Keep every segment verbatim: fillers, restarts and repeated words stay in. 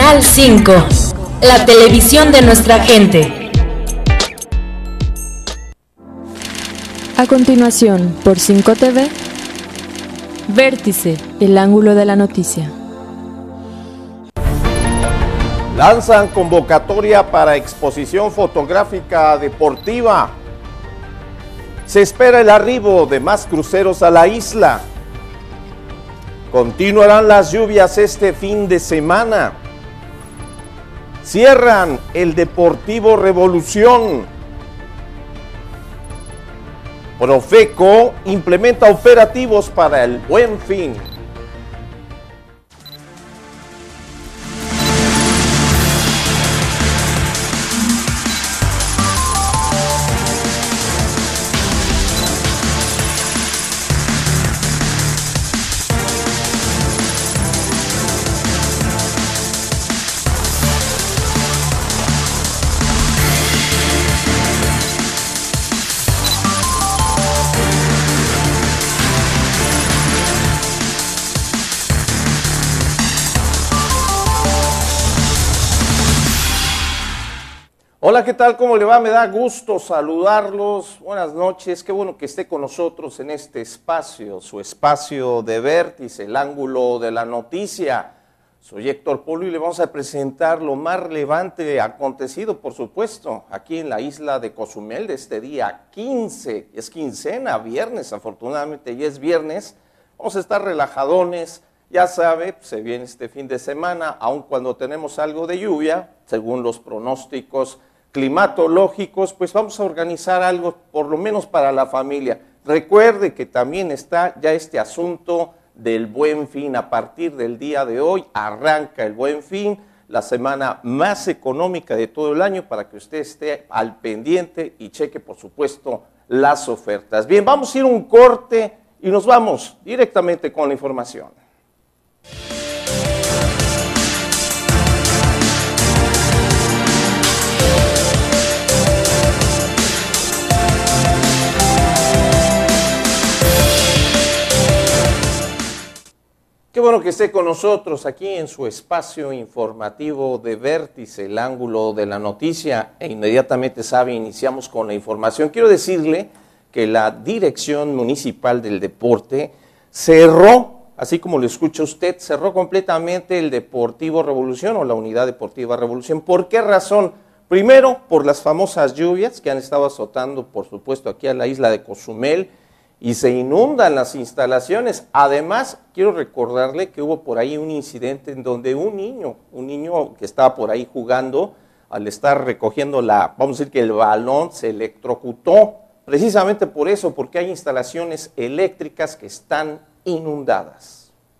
Canal cinco, la televisión de nuestra gente. A continuación, por cinco T V, Vértice, el ángulo de la noticia. Lanzan convocatoria para exposición fotográfica deportiva. Se espera el arribo de más cruceros a la isla. Continuarán las lluvias este fin de semana. Cierran el Deportivo Revolución. Profeco implementa operativos para el Buen Fin. Hola, ¿qué tal? ¿Cómo le va? Me da gusto saludarlos. Buenas noches. Qué bueno que esté con nosotros en este espacio, su espacio de Vértice, el ángulo de la noticia. Soy Héctor Polo y le vamos a presentar lo más relevante acontecido, por supuesto, aquí en la isla de Cozumel de este día quince. Es quincena, viernes, afortunadamente ya es viernes. Vamos a estar relajadones. Ya sabe, se viene este fin de semana, aun cuando tenemos algo de lluvia, según los pronósticos climatológicos, pues vamos a organizar algo, por lo menos para la familia. Recuerde que también está ya este asunto del Buen Fin. A partir del día de hoy arranca el Buen Fin, la semana más económica de todo el año, para que usted esté al pendiente y cheque, por supuesto, las ofertas. Bien, vamos a ir a un corte y nos vamos directamente con la información. Qué bueno que esté con nosotros aquí en su espacio informativo de Vértice, el ángulo de la noticia, e inmediatamente sabe, iniciamos con la información. Quiero decirle que la Dirección Municipal del Deporte cerró, así como lo escucha usted, cerró completamente el Deportivo Revolución o la Unidad Deportiva Revolución. ¿Por qué razón? Primero, por las famosas lluvias que han estado azotando, por supuesto, aquí a la isla de Cozumel, y se inundan las instalaciones. Además, quiero recordarle que hubo por ahí un incidente en donde un niño, un niño que estaba por ahí jugando, al estar recogiendo la, vamos a decir que el balón, se electrocutó, precisamente por eso, porque hay instalaciones eléctricas que están inundadas.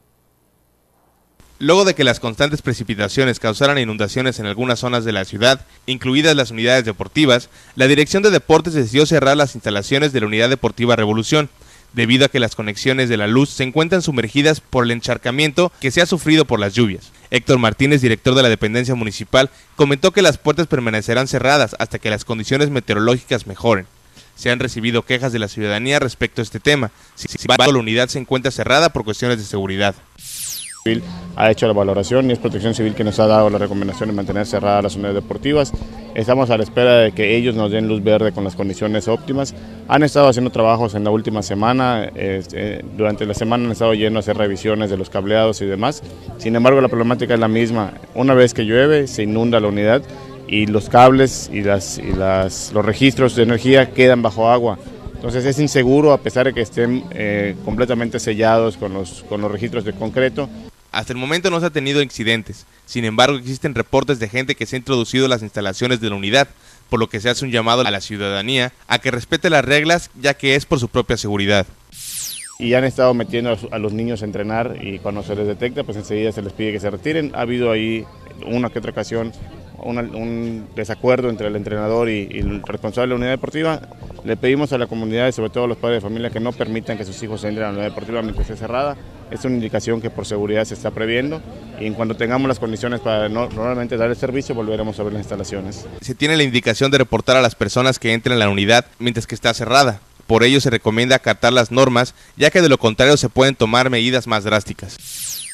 Luego de que las constantes precipitaciones causaran inundaciones en algunas zonas de la ciudad, incluidas las unidades deportivas, la Dirección de Deportes decidió cerrar las instalaciones de la Unidad Deportiva Revolución, debido a que las conexiones de la luz se encuentran sumergidas por el encharcamiento que se ha sufrido por las lluvias. Héctor Martínez, director de la dependencia municipal, comentó que las puertas permanecerán cerradas hasta que las condiciones meteorológicas mejoren. Se han recibido quejas de la ciudadanía respecto a este tema. Sin embargo, la unidad se encuentra cerrada por cuestiones de seguridad. Ha hecho la valoración y es Protección Civil que nos ha dado la recomendación de mantener cerradas las unidades deportivas. Estamos a la espera de que ellos nos den luz verde con las condiciones óptimas. Han estado haciendo trabajos en la última semana, eh, durante la semana han estado yendo a hacer revisiones de los cableados y demás. Sin embargo, la problemática es la misma. Una vez que llueve, se inunda la unidad y los cables y, las, y las, los registros de energía quedan bajo agua. Entonces es inseguro a pesar de que estén eh, completamente sellados con los, con los registros de concreto. Hasta el momento no se ha tenido incidentes, sin embargo existen reportes de gente que se ha introducido a las instalaciones de la unidad, por lo que se hace un llamado a la ciudadanía a que respete las reglas, ya que es por su propia seguridad. Y han estado metiendo a los niños a entrenar y cuando se les detecta, pues enseguida se les pide que se retiren. Ha habido ahí una que otra ocasión una, un desacuerdo entre el entrenador y, y el responsable de la unidad deportiva. Le pedimos a la comunidad y sobre todo a los padres de familia que no permitan que sus hijos entren a la unidad deportiva mientras esté cerrada. Es una indicación que por seguridad se está previendo y en cuanto tengamos las condiciones para no, normalmente dar el servicio, volveremos a ver las instalaciones. Se tiene la indicación de reportar a las personas que entren a la unidad mientras que está cerrada. Por ello se recomienda acatar las normas, ya que de lo contrario se pueden tomar medidas más drásticas.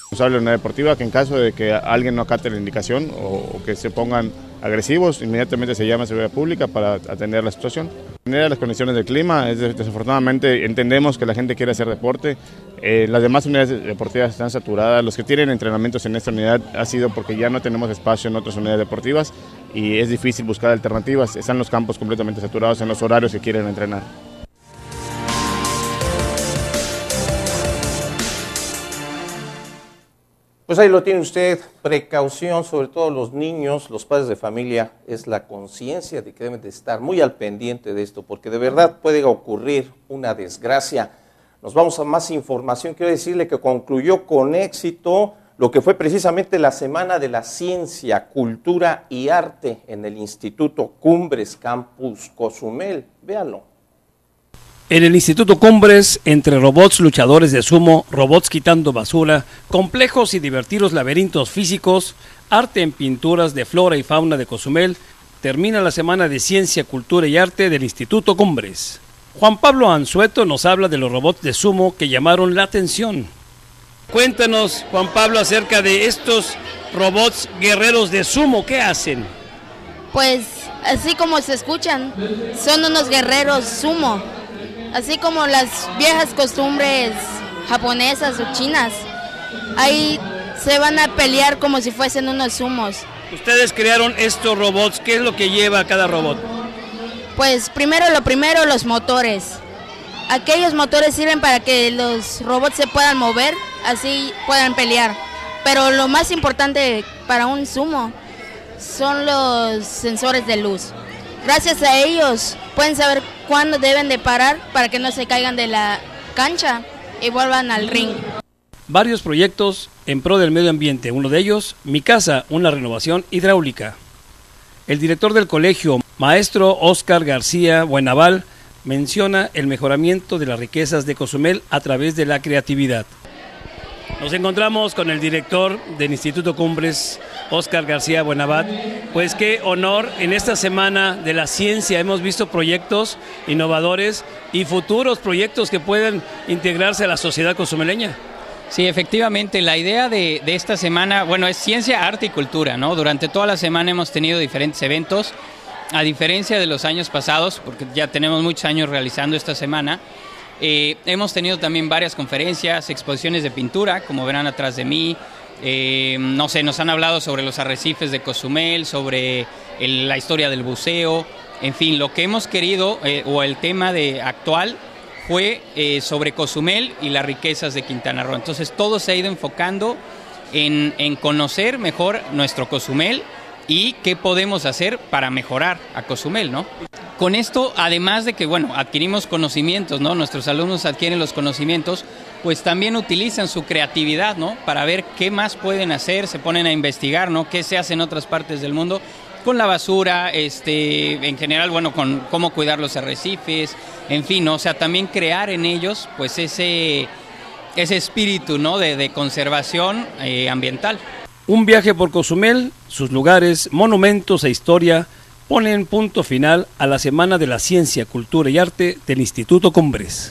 de la unidad deportiva, que en caso de que alguien no acate la indicación o, o que se pongan agresivos, inmediatamente se llama a seguridad pública para atender la situación. Atender las condiciones del clima, es, desafortunadamente entendemos que la gente quiere hacer deporte, eh, las demás unidades deportivas están saturadas, los que tienen entrenamientos en esta unidad ha sido porque ya no tenemos espacio en otras unidades deportivas y es difícil buscar alternativas, están los campos completamente saturados en los horarios que quieren entrenar. Pues ahí lo tiene usted, precaución, sobre todo los niños, los padres de familia, es la conciencia de que deben de estar muy al pendiente de esto, porque de verdad puede ocurrir una desgracia. Nos vamos a más información. Quiero decirle que concluyó con éxito lo que fue precisamente la Semana de la Ciencia, Cultura y Arte en el Instituto Cumbres Campus Cozumel. Véanlo. En el Instituto Cumbres, entre robots luchadores de sumo, robots quitando basura, complejos y divertidos laberintos físicos, arte en pinturas de flora y fauna de Cozumel, termina la Semana de Ciencia, Cultura y Arte del Instituto Cumbres. Juan Pablo Anzueto nos habla de los robots de sumo que llamaron la atención. Cuéntanos, Juan Pablo, acerca de estos robots guerreros de sumo, ¿qué hacen? Pues, así como se escuchan, son unos guerreros sumo. Así como las viejas costumbres japonesas o chinas, ahí se van a pelear como si fuesen unos sumos. Ustedes crearon estos robots, ¿qué es lo que lleva cada robot? Pues primero lo primero, los motores. Aquellos motores sirven para que los robots se puedan mover, así puedan pelear. Pero lo más importante para un sumo son los sensores de luz. Gracias a ellos pueden saber cuándo deben de parar para que no se caigan de la cancha y vuelvan al ring. Varios proyectos en pro del medio ambiente, uno de ellos, Mi Casa, una renovación hidráulica. El director del colegio, maestro Óscar García Buenaval, menciona el mejoramiento de las riquezas de Cozumel a través de la creatividad. Nos encontramos con el director del Instituto Cumbres, Óscar García Buenavat. Pues qué honor, en esta Semana de la Ciencia hemos visto proyectos innovadores y futuros proyectos que pueden integrarse a la sociedad cozumeleña. Sí, efectivamente, la idea de, de esta semana, bueno, es ciencia, arte y cultura, ¿no? Durante toda la semana hemos tenido diferentes eventos, a diferencia de los años pasados, porque ya tenemos muchos años realizando esta semana. Eh, hemos tenido también varias conferencias, exposiciones de pintura, como verán atrás de mí. Eh, no sé, nos han hablado sobre los arrecifes de Cozumel, sobre el, la historia del buceo, en fin, lo que hemos querido, eh, o el tema de actual, fue eh, sobre Cozumel y las riquezas de Quintana Roo. Entonces todo se ha ido enfocando en, en conocer mejor nuestro Cozumel y qué podemos hacer para mejorar a Cozumel, ¿no? Con esto, además de que, bueno, adquirimos conocimientos, ¿no? Nuestros alumnos adquieren los conocimientos, pues también utilizan su creatividad, ¿no? Para ver qué más pueden hacer, se ponen a investigar, ¿no? Qué se hace en otras partes del mundo con la basura, este, en general, bueno, con cómo cuidar los arrecifes, en fin, ¿no? O sea, también crear en ellos, pues, ese, ese espíritu, ¿no? De, de conservación eh, ambiental. Un viaje por Cozumel, sus lugares, monumentos e historia ponen punto final a la Semana de la Ciencia, Cultura y Arte del Instituto Cumbres.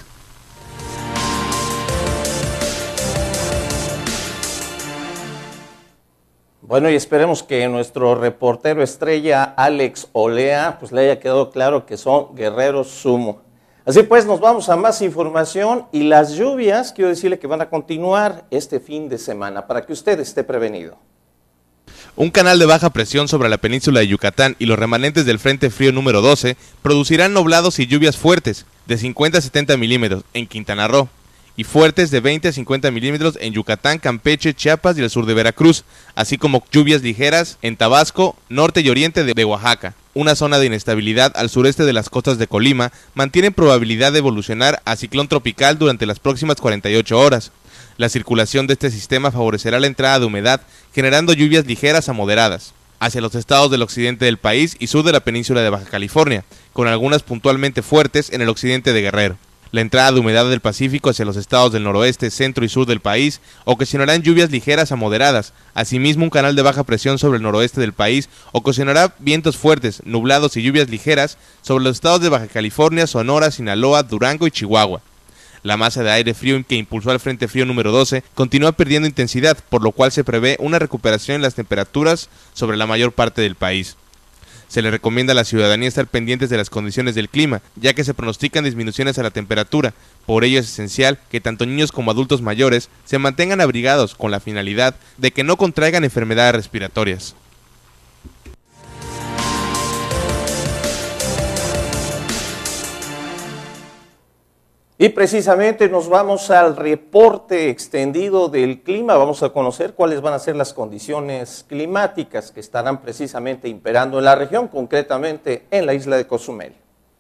Bueno, y esperemos que nuestro reportero estrella Alex Olea pues le haya quedado claro que son guerreros sumo. Así pues, nos vamos a más información y las lluvias, quiero decirle que van a continuar este fin de semana para que usted esté prevenido. Un canal de baja presión sobre la península de Yucatán y los remanentes del Frente Frío número doce producirán nublados y lluvias fuertes de cincuenta a setenta milímetros en Quintana Roo y fuertes de veinte a cincuenta milímetros en Yucatán, Campeche, Chiapas y el sur de Veracruz, así como lluvias ligeras en Tabasco, norte y oriente de Oaxaca. Una zona de inestabilidad al sureste de las costas de Colima mantiene probabilidad de evolucionar a ciclón tropical durante las próximas cuarenta y ocho horas. La circulación de este sistema favorecerá la entrada de humedad, generando lluvias ligeras a moderadas hacia los estados del occidente del país y sur de la península de Baja California, con algunas puntualmente fuertes en el occidente de Guerrero. La entrada de humedad del Pacífico hacia los estados del noroeste, centro y sur del país ocasionarán lluvias ligeras a moderadas. Asimismo, un canal de baja presión sobre el noroeste del país ocasionará vientos fuertes, nublados y lluvias ligeras sobre los estados de Baja California, Sonora, Sinaloa, Durango y Chihuahua. La masa de aire frío que impulsó al Frente Frío número doce continúa perdiendo intensidad, por lo cual se prevé una recuperación en las temperaturas sobre la mayor parte del país. Se le recomienda a la ciudadanía estar pendientes de las condiciones del clima, ya que se pronostican disminuciones a la temperatura. Por ello es esencial que tanto niños como adultos mayores se mantengan abrigados con la finalidad de que no contraigan enfermedades respiratorias. Y precisamente nos vamos al reporte extendido del clima. Vamos a conocer cuáles van a ser las condiciones climáticas que estarán precisamente imperando en la región, concretamente en la isla de Cozumel.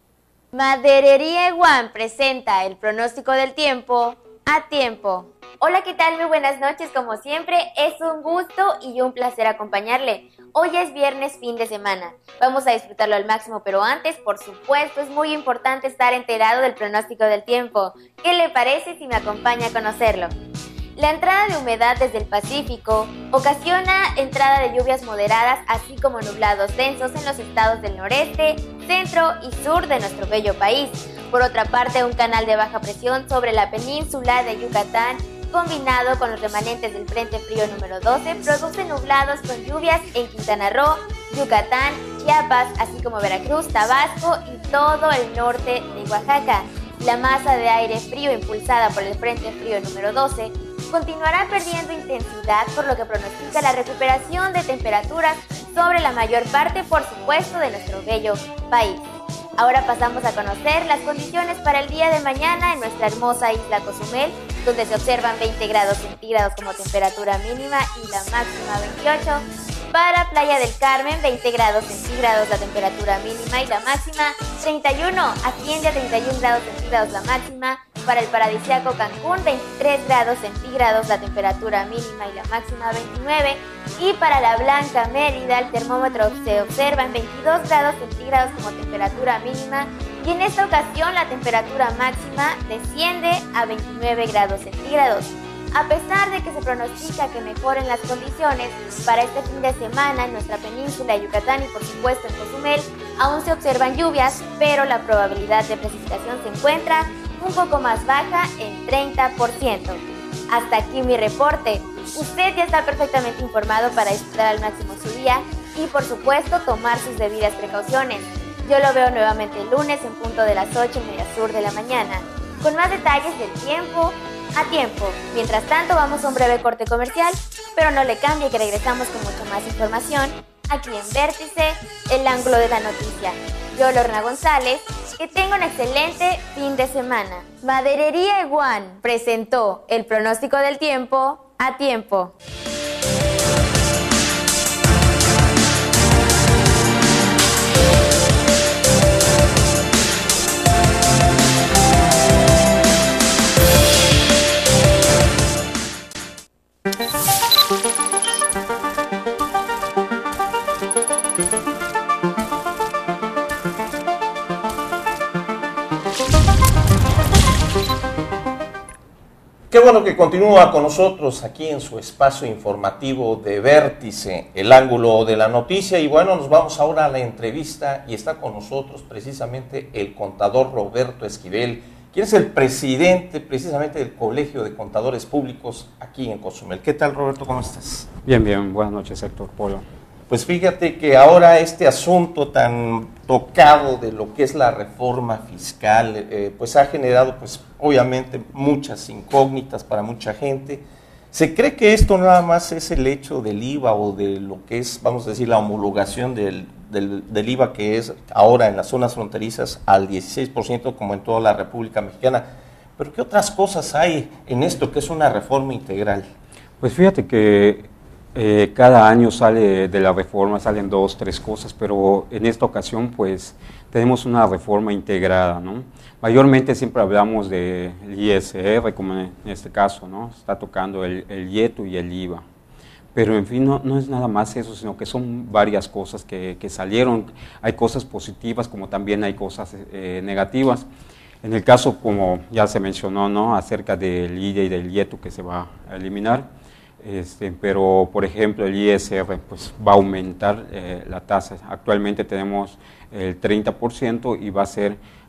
Maderería Eguán presenta el pronóstico del tiempo a tiempo. Hola, ¿qué tal? Muy buenas noches. Como siempre, es un gusto y un placer acompañarle. Hoy es viernes, fin de semana. Vamos a disfrutarlo al máximo, pero antes, por supuesto, es muy importante estar enterado del pronóstico del tiempo. ¿Qué le parece si me acompaña a conocerlo? La entrada de humedad desde el Pacífico ocasiona entrada de lluvias moderadas, así como nublados densos en los estados del noreste, centro y sur de nuestro bello país. Por otra parte, un canal de baja presión sobre la península de Yucatán, combinado con los remanentes del Frente Frío número doce, produce nublados con lluvias en Quintana Roo, Yucatán, Chiapas, así como Veracruz, Tabasco y todo el norte de Oaxaca. La masa de aire frío impulsada por el Frente Frío número doce continuará perdiendo intensidad, por lo que pronostica la recuperación de temperaturas sobre la mayor parte, por supuesto, de nuestro bello país. Ahora pasamos a conocer las condiciones para el día de mañana en nuestra hermosa isla Cozumel, donde se observan veinte grados centígrados como temperatura mínima y la máxima veintiocho. Para Playa del Carmen, veinte grados centígrados la temperatura mínima y la máxima treinta y uno, asciende a treinta y un grados centígrados la máxima. Para el paradisíaco Cancún, veintitrés grados centígrados la temperatura mínima y la máxima veintinueve. Y para la Blanca Mérida, el termómetro se observa en veintidós grados centígrados como temperatura mínima y en esta ocasión la temperatura máxima desciende a veintinueve grados centígrados. A pesar de que se pronostica que mejoren las condiciones para este fin de semana en nuestra península de Yucatán y por supuesto en Cozumel, aún se observan lluvias, pero la probabilidad de precipitación se encuentra un poco más baja en treinta por ciento. Hasta aquí mi reporte. Usted ya está perfectamente informado para disfrutar al máximo su día y por supuesto tomar sus debidas precauciones. Yo lo veo nuevamente el lunes en punto de las ocho en Media Sur de la mañana, con más detalles del tiempo a tiempo. Mientras tanto, vamos a un breve corte comercial, pero no le cambie que regresamos con mucha más información aquí en Vértice, el ángulo de la noticia. Yo, Lorna González, que tenga un excelente fin de semana. Maderería Eguán presentó el pronóstico del tiempo a tiempo. Qué bueno que continúa con nosotros aquí en su espacio informativo de Vértice, el ángulo de la noticia. Y bueno, nos vamos ahora a la entrevista y está con nosotros precisamente el contador Roberto Esquivel, quien es el presidente precisamente del Colegio de Contadores Públicos aquí en Cozumel. ¿Qué tal, Roberto? ¿Cómo estás? Bien, bien. Buenas noches, Héctor Polo. Pues fíjate que ahora este asunto tan tocado de lo que es la reforma fiscal, eh, pues ha generado pues obviamente muchas incógnitas para mucha gente. ¿Se cree que esto nada más es el hecho del I V A o de lo que es, vamos a decir, la homologación del, del, del I V A que es ahora en las zonas fronterizas al dieciséis por ciento como en toda la República Mexicana? ¿Pero qué otras cosas hay en esto que es una reforma integral? Pues fíjate que Eh, cada año sale de la reforma, salen dos, tres cosas, pero en esta ocasión pues tenemos una reforma integrada, ¿no? Mayormente siempre hablamos del I S R, como en este caso, ¿no? Está tocando el, el IETU y el I V A. Pero en fin, no, no es nada más eso, sino que son varias cosas que, que salieron. Hay cosas positivas como también hay cosas eh, negativas. En el caso, como ya se mencionó, ¿no? Acerca del I D A y del IETU que se va a eliminar. Este, pero, por ejemplo, el I S R pues, va a aumentar eh, la tasa. Actualmente tenemos el treinta por ciento y va a ser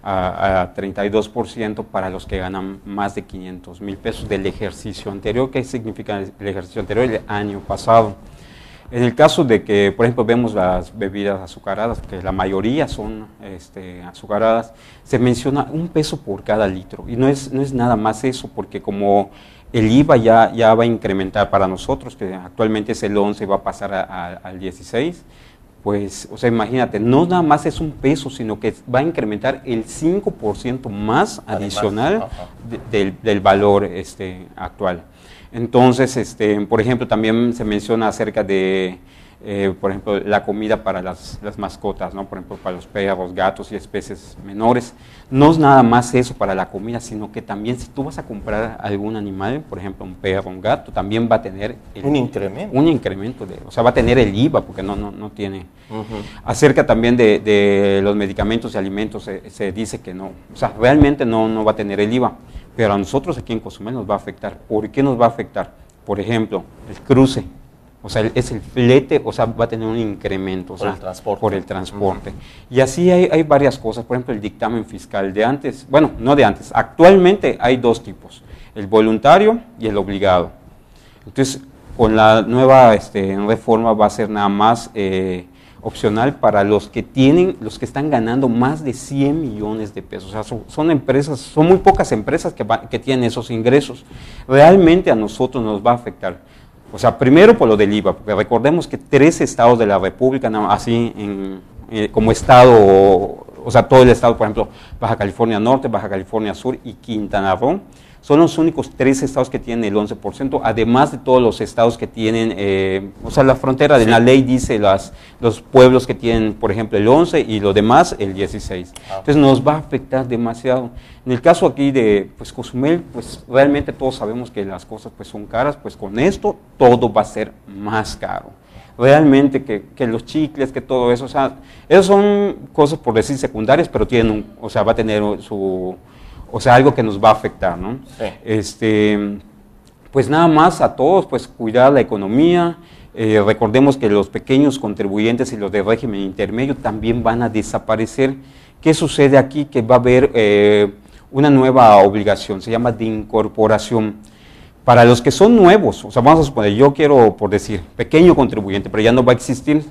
a, a treinta y dos por ciento para los que ganan más de quinientos mil pesos del ejercicio anterior. ¿Qué significa el ejercicio anterior? El año pasado. En el caso de que, por ejemplo, vemos las bebidas azucaradas, que la mayoría son este, azucaradas, se menciona un peso por cada litro, y no es, no es nada más eso, porque como el I V A ya, ya va a incrementar para nosotros, que actualmente es el once y va a pasar a, a, al dieciséis, pues, o sea, imagínate, no nada más es un peso, sino que va a incrementar el cinco por ciento más adicional de, del, del valor este, actual. Entonces, este, por ejemplo, también se menciona acerca de, eh, por ejemplo, la comida para las, las mascotas, ¿no? Por ejemplo, para los perros, gatos y especies menores. No es nada más eso para la comida, sino que también si tú vas a comprar algún animal, por ejemplo, un perro, un gato, también va a tener el, un incremento. Un incremento, de, o sea, va a tener el I V A, porque no, no, no tiene. Uh-huh. Acerca también de, de los medicamentos y alimentos, se, se dice que no, o sea, realmente no, no va a tener el I V A. Pero a nosotros aquí en Cozumel nos va a afectar. ¿Por qué nos va a afectar? Por ejemplo, el cruce, o sea, es el flete, o sea, va a tener un incremento. O por sea, el transporte. Por el transporte. Uh-huh. Y así hay, hay varias cosas, por ejemplo, el dictamen fiscal de antes, bueno, no de antes, actualmente hay dos tipos, el voluntario y el obligado. Entonces, con la nueva este, reforma va a ser nada más eh, opcional para los que tienen, los que están ganando más de cien millones de pesos. O sea, son, son empresas, son muy pocas empresas que, va, que tienen esos ingresos. Realmente a nosotros nos va a afectar. O sea, primero por lo del I V A, porque recordemos que tres estados de la República, no, así en, eh, como estado, o, o sea, todo el estado, por ejemplo, Baja California Norte, Baja California Sur y Quintana Roo, son los únicos tres estados que tienen el once por ciento, además de todos los estados que tienen, eh, o sea, la frontera de sí. La ley dice las, los pueblos que tienen, por ejemplo, el once y lo demás el dieciséis. Ah. Entonces nos va a afectar demasiado. En el caso aquí de pues, Cozumel, pues realmente todos sabemos que las cosas pues, son caras, pues con esto todo va a ser más caro. Realmente que, que los chicles, que todo eso, o sea, esas son cosas por decir secundarias, pero tienen un, o sea, va a tener su... O sea, algo que nos va a afectar, ¿no? Sí. Este, pues nada más a todos, pues cuidar la economía. Eh, recordemos que los pequeños contribuyentes y los de régimen intermedio también van a desaparecer. ¿Qué sucede aquí? Que va a haber eh, una nueva obligación, se llama de incorporación. Para los que son nuevos, o sea, vamos a suponer, yo quiero, por decir, pequeño contribuyente, pero ya no va a existir,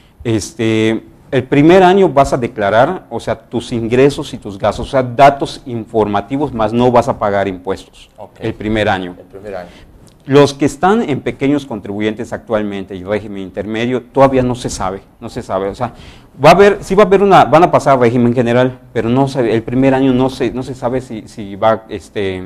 este... El primer año vas a declarar, o sea, tus ingresos y tus gastos, o sea, datos informativos, más no vas a pagar impuestos. Okay. El primer año. El primer año. Los que están en pequeños contribuyentes actualmente y régimen intermedio, todavía no se sabe, no se sabe. O sea, va a haber, sí va a haber una, van a pasar a régimen general, pero no se, el primer año no se, no se sabe si, si va, este...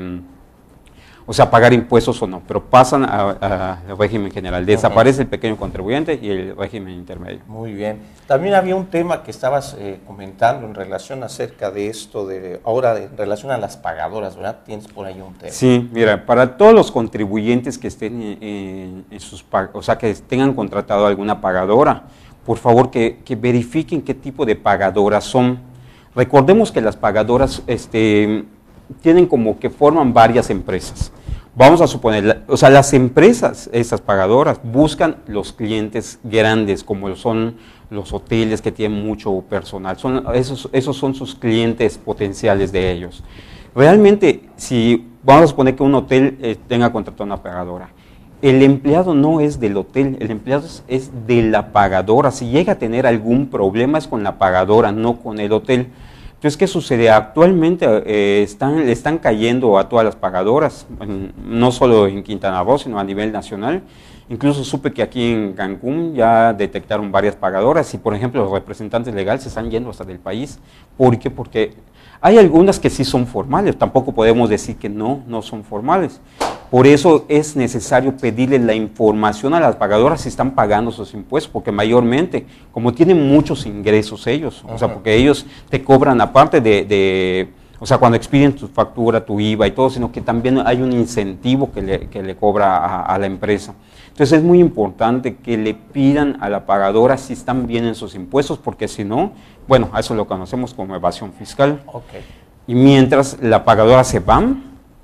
o sea, pagar impuestos o no, pero pasan al régimen general. Desaparece uh-huh. el pequeño contribuyente y el régimen intermedio. Muy bien. También había un tema que estabas eh, comentando en relación acerca de esto, de ahora de, en relación a las pagadoras, ¿verdad? Tienes por ahí un tema. Sí, mira, para todos los contribuyentes que estén en, en, en sus, o sea, que tengan contratado alguna pagadora, por favor que, que verifiquen qué tipo de pagadoras son. Recordemos que las pagadoras, este... tienen como que forman varias empresas. Vamos a suponer, o sea, las empresas, estas pagadoras, buscan los clientes grandes, como son los hoteles que tienen mucho personal. Son, esos, esos son sus clientes potenciales de ellos. Realmente, si vamos a suponer que un hotel eh, tenga contratado una pagadora, el empleado no es del hotel, el empleado es, es de la pagadora. Si llega a tener algún problema es con la pagadora, no con el hotel. Entonces, ¿qué sucede? Actualmente eh, están, le están cayendo a todas las pagadoras, no solo en Quintana Roo, sino a nivel nacional. Incluso supe que aquí en Cancún ya detectaron varias pagadoras y, por ejemplo, los representantes legales se están yendo hasta del país. ¿Por qué? Porque hay algunas que sí son formales, tampoco podemos decir que no, no son formales. Por eso es necesario pedirle la información a las pagadoras si están pagando sus impuestos, porque mayormente, como tienen muchos ingresos ellos, uh-huh. o sea, porque ellos te cobran aparte de, de, o sea, cuando expiden tu factura, tu I V A y todo, sino que también hay un incentivo que le, que le cobra a, a la empresa. Entonces es muy importante que le pidan a la pagadora si están bien en sus impuestos, porque si no, bueno, a eso lo conocemos como evasión fiscal. Okay. Y mientras la pagadora se va,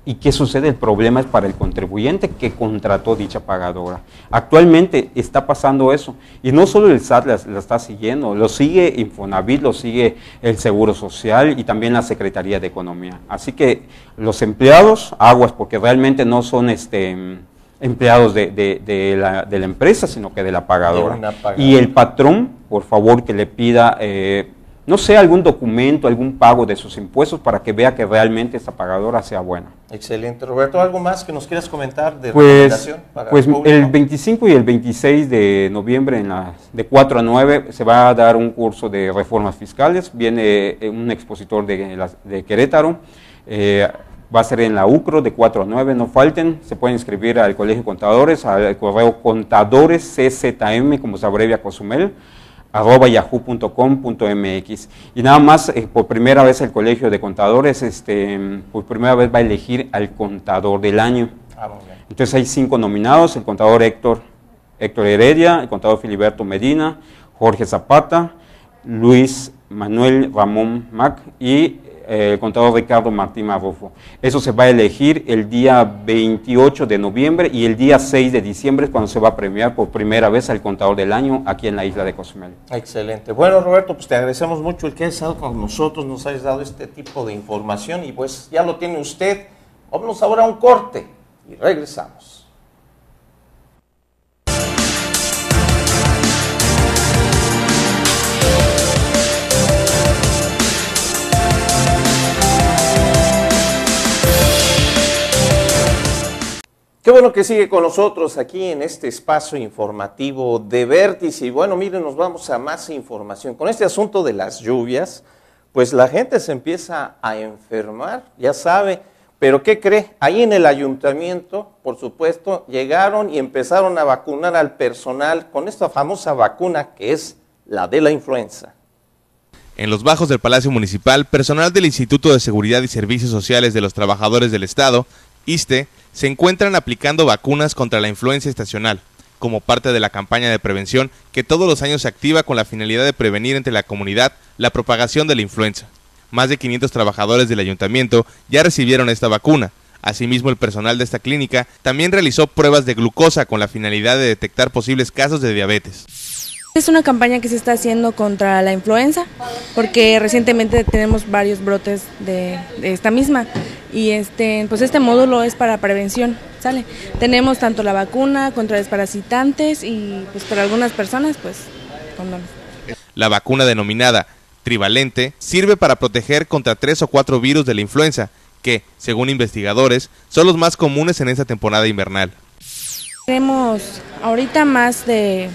¿Y qué sucede? El problema es para el contribuyente que contrató dicha pagadora. Actualmente está pasando eso, y no solo el S A T la, la está siguiendo, lo sigue Infonavit, lo sigue el Seguro Social y también la Secretaría de Economía. Así que los empleados, aguas, porque realmente no son este, empleados de, de, de, la, de la empresa, sino que de la pagadora. De pagadora. Y el patrón, por favor, que le pida... Eh, no sé, algún documento, algún pago de sus impuestos para que vea que realmente esta pagadora sea buena. Excelente. Roberto, ¿algo más que nos quieras comentar de pues, recomendación para Pues el, el veinticinco y el veintiséis de noviembre, en la, de cuatro a nueve, se va a dar un curso de reformas fiscales. Viene un expositor de, de Querétaro, eh, va a ser en la U C R O de cuatro a nueve, no falten. Se pueden inscribir al Colegio de Contadores, al correo contadores c z m, como se abrevia Cozumel, arroba yahoo punto com punto m x. Y nada más, eh, por primera vez el Colegio de Contadores, este, por primera vez va a elegir al contador del año. Ah, muy bien. Entonces hay cinco nominados: el contador Héctor, Héctor Heredia, el contador Filiberto Medina, Jorge Zapata, Luis Manuel Ramón Mac y eh, el contador Ricardo Martín Marrufo. Eso se va a elegir el día veintiocho de noviembre, y el día seis de diciembre es cuando se va a premiar por primera vez al contador del año aquí en la isla de Cozumel. Excelente. Bueno, Roberto, pues te agradecemos mucho el que hayas estado con nosotros, nos hayas dado este tipo de información, y pues ya lo tiene usted. Vámonos ahora a un corte y regresamos. Qué bueno que sigue con nosotros aquí en este espacio informativo de Vértice. Y bueno, miren, nos vamos a más información. Con este asunto de las lluvias, pues la gente se empieza a enfermar, ya sabe. Pero ¿qué cree? Ahí en el ayuntamiento, por supuesto, llegaron y empezaron a vacunar al personal con esta famosa vacuna que es la de la influenza. En los bajos del Palacio Municipal, personal del Instituto de Seguridad y Servicios Sociales de los Trabajadores del Estado, I S T E, se encuentran aplicando vacunas contra la influenza estacional, como parte de la campaña de prevención que todos los años se activa con la finalidad de prevenir entre la comunidad la propagación de la influenza. Más de quinientos trabajadores del ayuntamiento ya recibieron esta vacuna. Asimismo, el personal de esta clínica también realizó pruebas de glucosa con la finalidad de detectar posibles casos de diabetes. Es una campaña que se está haciendo contra la influenza, porque recientemente tenemos varios brotes de, de esta misma, y este, pues este módulo es para prevención, ¿sale? Tenemos tanto la vacuna contra desparasitantes y pues para algunas personas, pues, condones. La vacuna denominada trivalente sirve para proteger contra tres o cuatro virus de la influenza, que, según investigadores, son los más comunes en esta temporada invernal. Tenemos ahorita más de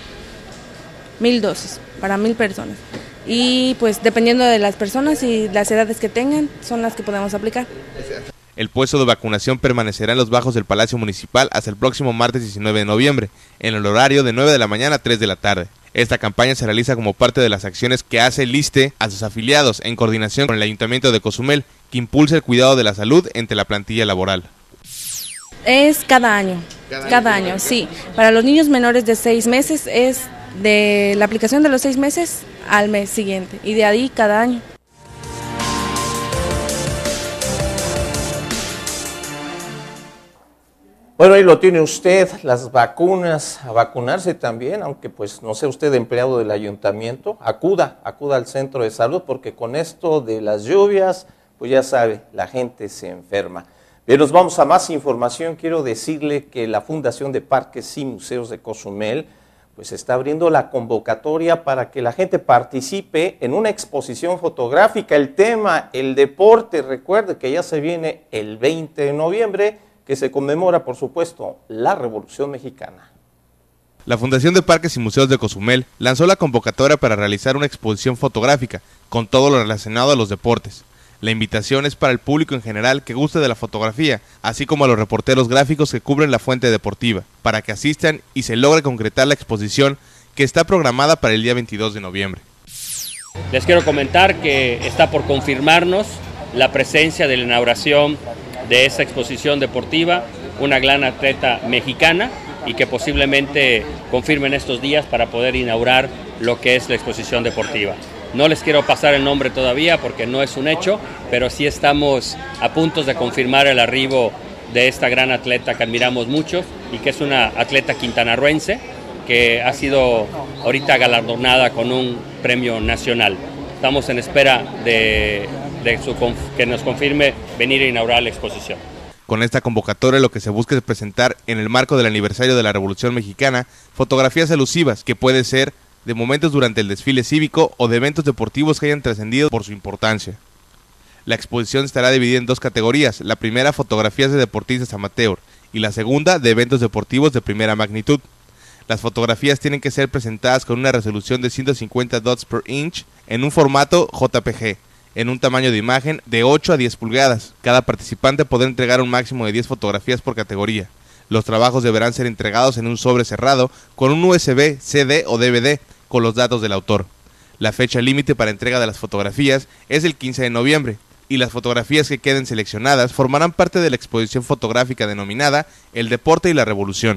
mil dosis para mil personas, y pues dependiendo de las personas y las edades que tengan son las que podemos aplicar. El puesto de vacunación permanecerá en los bajos del Palacio Municipal hasta el próximo martes diecinueve de noviembre, en el horario de nueve de la mañana a tres de la tarde. Esta campaña se realiza como parte de las acciones que hace el I S T E a sus afiliados en coordinación con el Ayuntamiento de Cozumel, que impulsa el cuidado de la salud entre la plantilla laboral. Es cada año, cada, cada año, año, sí. Para los niños menores de seis meses es de la aplicación de los seis meses al mes siguiente, y de ahí cada año. Bueno, ahí lo tiene usted, las vacunas, a vacunarse también, aunque pues no sea usted empleado del ayuntamiento, acuda, acuda al centro de salud, porque con esto de las lluvias, pues ya sabe, la gente se enferma. Bien, nos vamos a más información. Quiero decirle que la Fundación de Parques y Museos de Cozumel pues está abriendo la convocatoria para que la gente participe en una exposición fotográfica. El tema, el deporte, recuerde que ya se viene el veinte de noviembre, que se conmemora, por supuesto, la Revolución Mexicana. La Fundación de Parques y Museos de Cozumel lanzó la convocatoria para realizar una exposición fotográfica con todo lo relacionado a los deportes. La invitación es para el público en general que guste de la fotografía, así como a los reporteros gráficos que cubren la fuente deportiva, para que asistan y se logre concretar la exposición que está programada para el día veintidós de noviembre. Les quiero comentar que está por confirmarnos la presencia de la inauguración de esta exposición deportiva, una gran atleta mexicana, y que posiblemente confirmen estos días para poder inaugurar lo que es la exposición deportiva. No les quiero pasar el nombre todavía porque no es un hecho, pero sí estamos a punto de confirmar el arribo de esta gran atleta que admiramos mucho y que es una atleta quintanarroense que ha sido ahorita galardonada con un premio nacional. Estamos en espera de, de su, que nos confirme venir a inaugurar la exposición. Con esta convocatoria lo que se busca es presentar, en el marco del aniversario de la Revolución Mexicana, fotografías alusivas que puede ser de momentos durante el desfile cívico o de eventos deportivos que hayan trascendido por su importancia. La exposición estará dividida en dos categorías, la primera fotografías de deportistas amateur y la segunda de eventos deportivos de primera magnitud. Las fotografías tienen que ser presentadas con una resolución de ciento cincuenta dots per inch en un formato J P G, en un tamaño de imagen de ocho a diez pulgadas. Cada participante podrá entregar un máximo de diez fotografías por categoría. Los trabajos deberán ser entregados en un sobre cerrado con un U S B, C D o D V D con los datos del autor. La fecha límite para entrega de las fotografías es el quince de noviembre y las fotografías que queden seleccionadas formarán parte de la exposición fotográfica denominada El Deporte y la Revolución.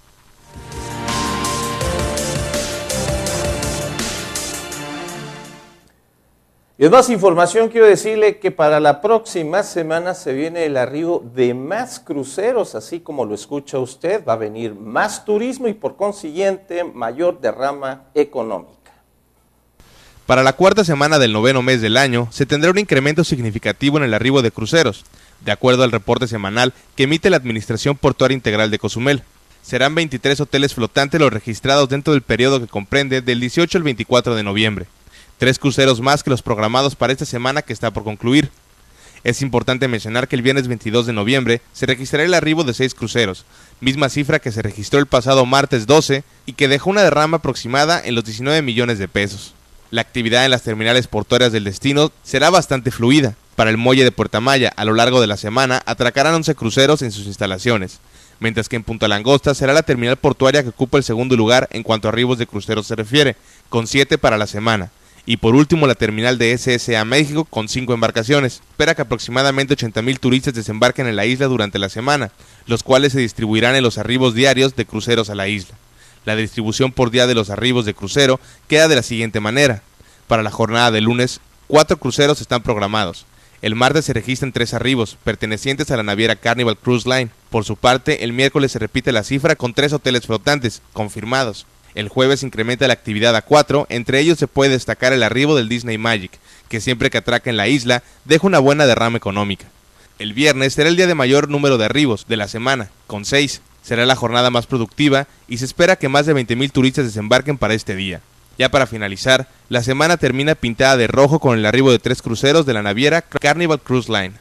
Y en más información quiero decirle que para la próxima semana se viene el arribo de más cruceros, así como lo escucha usted, va a venir más turismo y por consiguiente mayor derrama económica. Para la cuarta semana del noveno mes del año se tendrá un incremento significativo en el arribo de cruceros, de acuerdo al reporte semanal que emite la Administración Portuaria Integral de Cozumel. Serán veintitrés hoteles flotantes los registrados dentro del periodo que comprende del dieciocho al veinticuatro de noviembre. Tres cruceros más que los programados para esta semana que está por concluir. Es importante mencionar que el viernes veintidós de noviembre se registrará el arribo de seis cruceros, misma cifra que se registró el pasado martes doce y que dejó una derrama aproximada en los diecinueve millones de pesos. La actividad en las terminales portuarias del destino será bastante fluida. Para el muelle de Puerta Maya, a lo largo de la semana, atracarán once cruceros en sus instalaciones, mientras que en Punta Langosta será la terminal portuaria que ocupa el segundo lugar en cuanto a arribos de cruceros se refiere, con siete para la semana. Y por último la terminal de S S A México con cinco embarcaciones. Espera que aproximadamente ochenta mil turistas desembarquen en la isla durante la semana, los cuales se distribuirán en los arribos diarios de cruceros a la isla. La distribución por día de los arribos de crucero queda de la siguiente manera. Para la jornada de lunes, cuatro cruceros están programados. El martes se registran tres arribos, pertenecientes a la naviera Carnival Cruise Line. Por su parte, el miércoles se repite la cifra con tres hoteles flotantes, confirmados. El jueves se incrementa la actividad a cuatro, entre ellos se puede destacar el arribo del Disney Magic, que siempre que atraca en la isla, deja una buena derrama económica. El viernes será el día de mayor número de arribos de la semana, con seis. Será la jornada más productiva y se espera que más de veinte mil turistas desembarquen para este día. Ya para finalizar, la semana termina pintada de rojo con el arribo de tres cruceros de la naviera Carnival Cruise Line.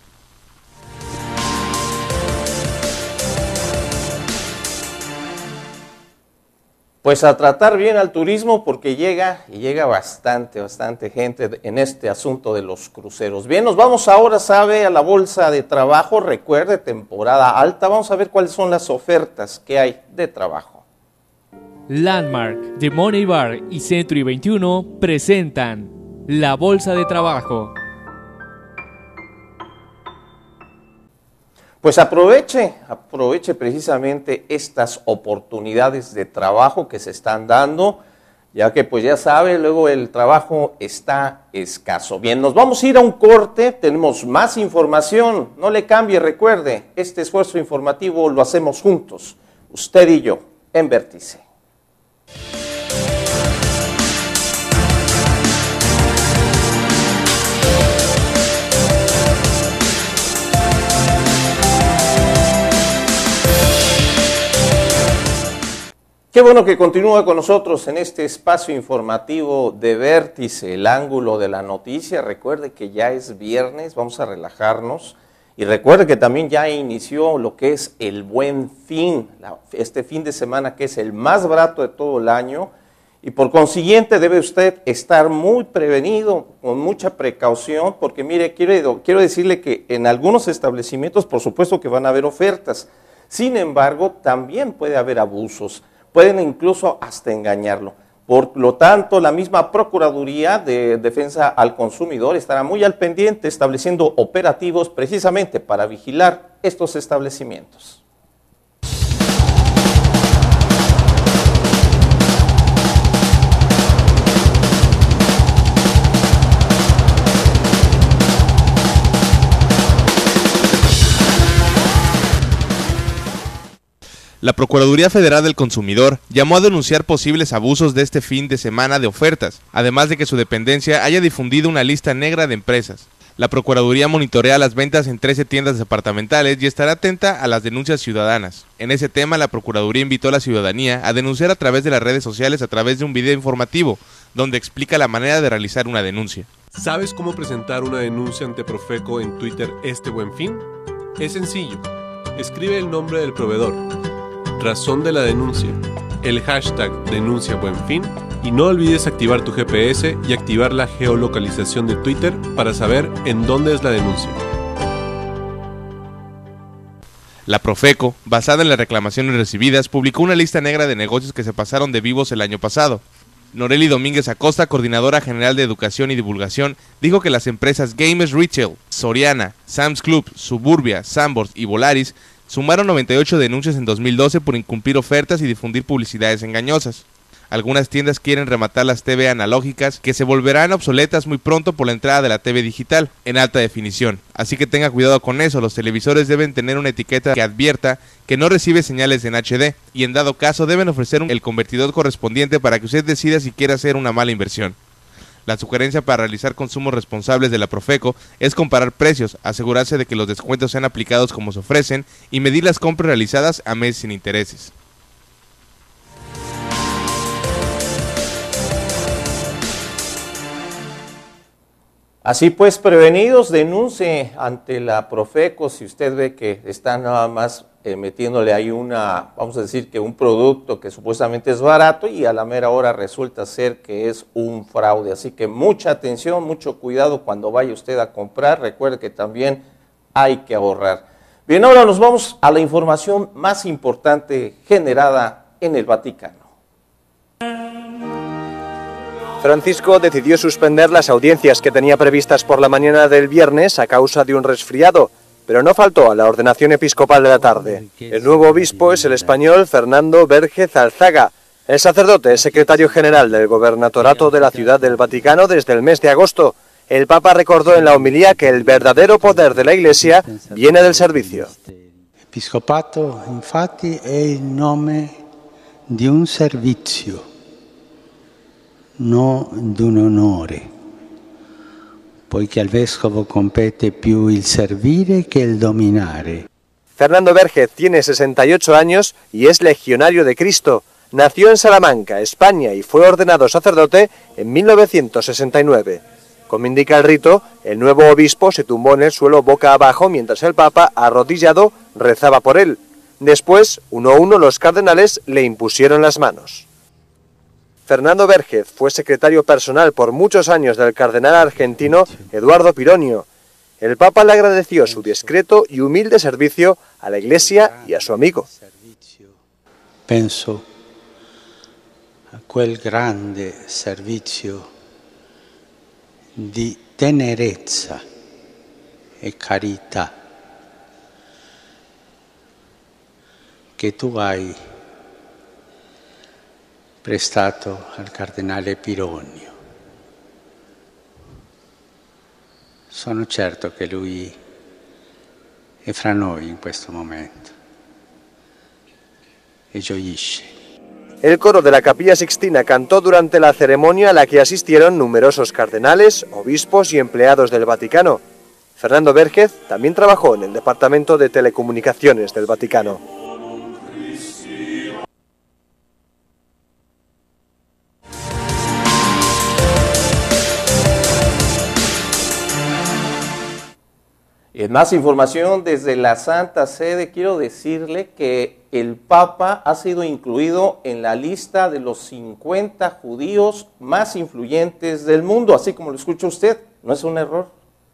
Pues a tratar bien al turismo porque llega y llega bastante, bastante gente en este asunto de los cruceros. Bien, nos vamos ahora, sabe, a la bolsa de trabajo. Recuerde, temporada alta. Vamos a ver cuáles son las ofertas que hay de trabajo. Landmark, The Money Bar y Century veintiuno presentan la bolsa de trabajo. Pues aproveche, aproveche precisamente estas oportunidades de trabajo que se están dando, ya que pues ya sabe, luego el trabajo está escaso. Bien, nos vamos a ir a un corte, tenemos más información, no le cambie, recuerde, este esfuerzo informativo lo hacemos juntos, usted y yo, en Vértice. Qué bueno que continúa con nosotros en este espacio informativo de Vértice, el ángulo de la noticia. Recuerde que ya es viernes, vamos a relajarnos. Y recuerde que también ya inició lo que es el Buen Fin, este fin de semana que es el más barato de todo el año. Y por consiguiente debe usted estar muy prevenido, con mucha precaución, porque mire, quiero, quiero decirle que en algunos establecimientos por supuesto que van a haber ofertas. Sin embargo, también puede haber abusos. Pueden incluso hasta engañarlo. Por lo tanto, la misma Procuraduría de Defensa al Consumidor estará muy al pendiente estableciendo operativos precisamente para vigilar estos establecimientos. La Procuraduría Federal del Consumidor llamó a denunciar posibles abusos de este fin de semana de ofertas, además de que su dependencia haya difundido una lista negra de empresas. La Procuraduría monitorea las ventas en trece tiendas departamentales y estará atenta a las denuncias ciudadanas. En ese tema, la Procuraduría invitó a la ciudadanía a denunciar a través de las redes sociales a través de un video informativo, donde explica la manera de realizar una denuncia. ¿Sabes cómo presentar una denuncia ante Profeco en Twitter este Buen Fin? Es sencillo. Escribe el nombre del proveedor, razón de la denuncia, el hashtag denuncia Buen Fin y no olvides activar tu G P S y activar la geolocalización de Twitter para saber en dónde es la denuncia. La Profeco, basada en las reclamaciones recibidas, publicó una lista negra de negocios que se pasaron de vivos el año pasado. Noreli Domínguez Acosta, coordinadora general de Educación y Divulgación, dijo que las empresas Games Retail, Soriana, Sam's Club, Suburbia, Sanborns y Volaris sumaron noventa y ocho denuncias en dos mil doce por incumplir ofertas y difundir publicidades engañosas. Algunas tiendas quieren rematar las T V analógicas que se volverán obsoletas muy pronto por la entrada de la T V digital en alta definición. Así que tenga cuidado con eso, los televisores deben tener una etiqueta que advierta que no recibe señales en H D y en dado caso deben ofrecer el convertidor correspondiente para que usted decida si quiere hacer una mala inversión. La sugerencia para realizar consumos responsables de la Profeco es comparar precios, asegurarse de que los descuentos sean aplicados como se ofrecen y medir las compras realizadas a meses sin intereses. Así pues, prevenidos, denuncie ante la Profeco si usted ve que está nada más eh, metiéndole ahí una, vamos a decir que un producto que supuestamente es barato y a la mera hora resulta ser que es un fraude. Así que mucha atención, mucho cuidado cuando vaya usted a comprar. Recuerde que también hay que ahorrar. Bien, ahora nos vamos a la información más importante generada en el Vaticano. Francisco decidió suspender las audiencias que tenía previstas por la mañana del viernes a causa de un resfriado, pero no faltó a la ordenación episcopal de la tarde. El nuevo obispo es el español Fernando Vérgez Alzaga. El sacerdote es secretario general del gobernatorato de la Ciudad del Vaticano desde el mes de agosto. El Papa recordó en la homilía que el verdadero poder de la Iglesia viene del servicio. Episcopato, infatti, è il nome di un servizio, no di un onore, poiché al vescovo compete più il servire che il dominare. Fernando Vérgez tiene sesenta y ocho años y es legionario de Cristo. Nació en Salamanca, España, y fue ordenado sacerdote en mil novecientos sesenta y nueve. Como indica el rito, el nuevo obispo se tumbó en el suelo boca abajo mientras el Papa, arrodillado, rezaba por él. Después, uno a uno, los cardenales le impusieron las manos. Fernando Vérgez fue secretario personal por muchos años del cardenal argentino Eduardo Pironio. El Papa le agradeció su discreto y humilde servicio a la Iglesia y a su amigo. Penso a quel grande servizio di tenerezza e carità che tu hai prestato al cardinale Pironio. Sono certo che lui è fra noi in questo momento e gioisce. El coro de la Capilla Sixtina cantó durante la ceremonia a la que asistieron numerosos cardenales, obispos y empleados del Vaticano. Fernando Vérgez también trabajó en el Departamento de Telecomunicaciones del Vaticano. En más información desde la Santa Sede, quiero decirle que el Papa ha sido incluido en la lista de los cincuenta judíos más influyentes del mundo, así como lo escucha usted. ¿No es un error?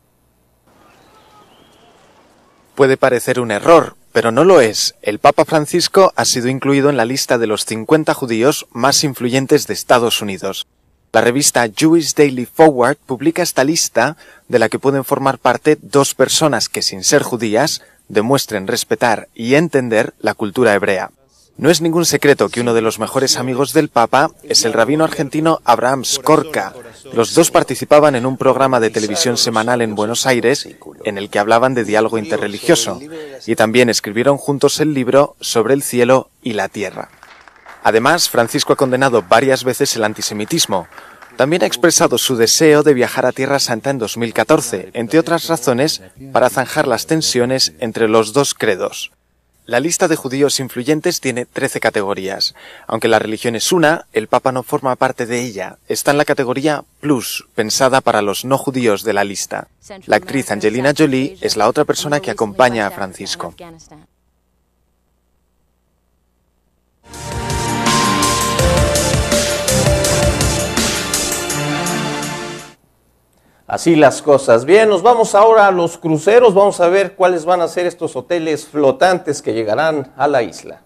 Puede parecer un error, pero no lo es. El Papa Francisco ha sido incluido en la lista de los cincuenta judíos más influyentes de Estados Unidos. La revista Jewish Daily Forward publica esta lista, de la que pueden formar parte dos personas que, sin ser judías, demuestren respetar y entender la cultura hebrea. No es ningún secreto que uno de los mejores amigos del Papa es el rabino argentino Abraham Skorka. Los dos participaban en un programa de televisión semanal en Buenos Aires en el que hablaban de diálogo interreligioso y también escribieron juntos el libro Sobre el cielo y la tierra. Además, Francisco ha condenado varias veces el antisemitismo. También ha expresado su deseo de viajar a Tierra Santa en dos mil catorce, entre otras razones, para zanjar las tensiones entre los dos credos. La lista de judíos influyentes tiene trece categorías. Aunque la religión es una, el Papa no forma parte de ella. Está en la categoría Plus, pensada para los no judíos de la lista. La actriz Angelina Jolie es la otra persona que acompaña a Francisco. Así las cosas. Bien, nos vamos ahora a los cruceros. Vamos a ver cuáles van a ser estos hoteles flotantes que llegarán a la isla.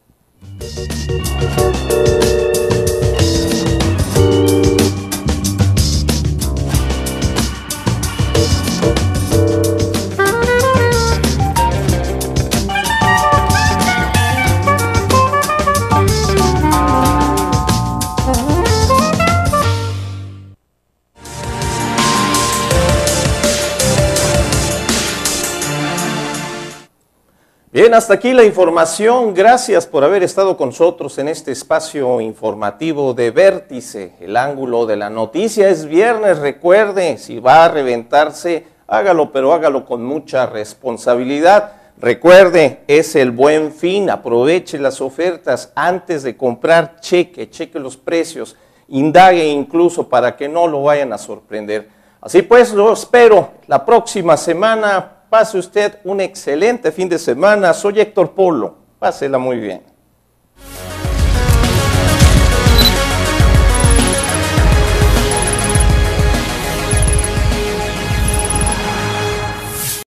Bien, hasta aquí la información. Gracias por haber estado con nosotros en este espacio informativo de Vértice, el ángulo de la noticia. Es viernes, recuerde, si va a reventarse, hágalo, pero hágalo con mucha responsabilidad. Recuerde, es el Buen Fin, aproveche las ofertas antes de comprar, cheque, cheque los precios, indague incluso para que no lo vayan a sorprender. Así pues, lo espero la próxima semana. Pase usted un excelente fin de semana. Soy Héctor Polo. Pásela muy bien.